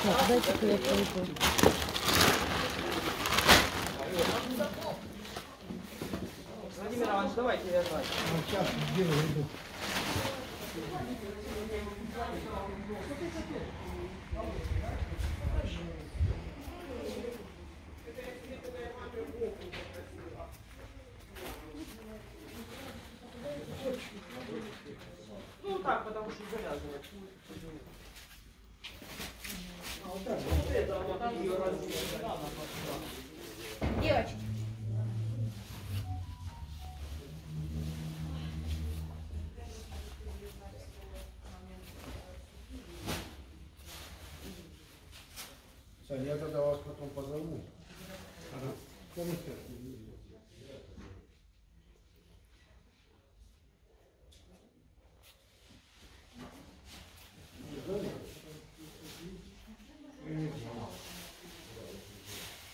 Так, дайте-ка я пойду. Владимир Иванович, давайте я знаю. Сейчас сделаю иду. Ну так, потому что завязывать. Девочки. Саня, я тогда вас потом позову. Ага.